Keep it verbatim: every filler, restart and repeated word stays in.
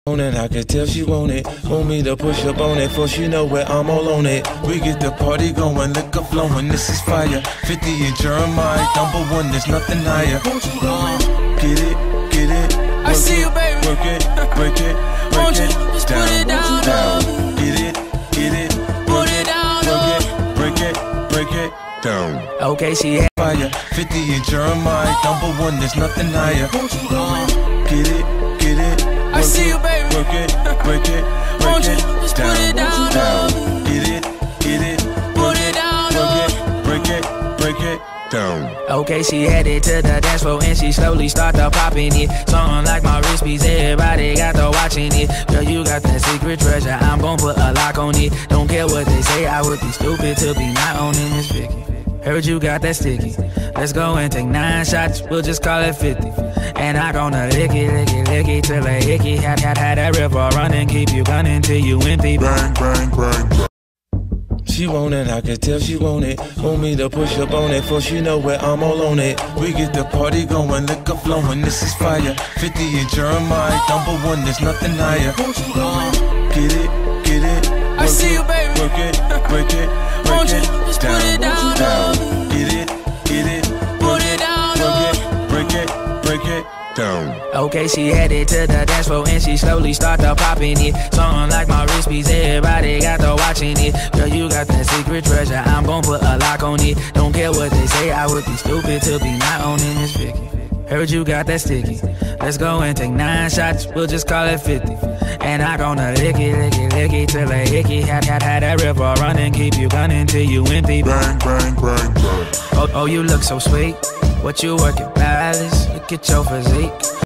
On it, I can tell she want it. Want me to push up on it, for she know where I'm all on it. We get the party going, liquor flowing, this is fire. Fifty and Jeremiah, number one, there's nothing higher. Get it, get it. I see you, baby. Work it, break it, break Won't you it just down, put it down, down. down. Get it, get it. Put it down, Work it, break it, break it down. Okay, she had Fire, fifty and Jeremiah, number one, there's nothing higher. Get it, get it. I see you, baby. Work it, break it, break Won't you it just down, put it down, down. down. Get it, get it. Put it down, Work it, break it, break it down. Okay, she headed to the dance floor and she slowly started popping it. Something like my wrist piece, everybody got to watching it. Girl, you got that secret treasure, I'm gon' put a lock on it. Don't care what they say, I would be stupid to be not owning this Vicky. Heard you got that sticky. Let's go and take nine shots, we'll just call it fifty. And I gonna lick it, lick it, lick it till a hickey. Had, had, had that river running, keep you gunning till you empty. Bang, bang, bang. She want it, I can tell she want it. Want me to push up on it, for she know where I'm all on it. We get the party going, liquor flowing, this is fire. Fifty and Jeremiah, number one, there's nothing higher. Get it, get it. I see you, baby. Work it, break it, break Won't you it just down, put it down, down. down. Get it, get it. Put it down, Work it, down. break it, break it down. Okay, she headed to the dance floor and she slowly started popping it. Something like my wrist piece, everybody got to watching it. Girl, you got that secret treasure, I'm gon' put a lock on it. Don't care what they say, I would be stupid to be not owning this Vicky. Heard you got that sticky. Let's go and take nine shots, we'll just call it fifty. And I gonna lick it, lick it, lick it till a hickey. Had, had, had that river running, keep you gunning till you empty. Bang, bang, bang, bang. Oh, oh, you look so sweet. What you working, palace? Look at your physique.